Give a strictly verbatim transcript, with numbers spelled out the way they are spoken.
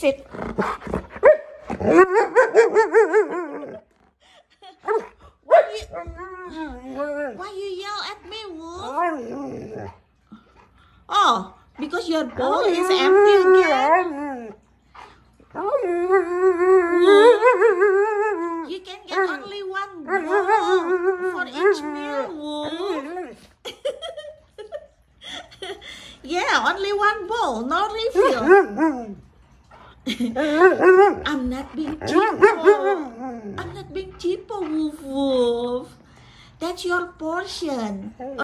sit. Why you, why you yell at me, Wolf? Oh, because your bowl is empty again. You can get only one bowl for each meal, Wolf. Yeah, only one bowl, no refill. I'm not being cheapo. I'm not being cheapo, Wolf Wolf. That's your portion.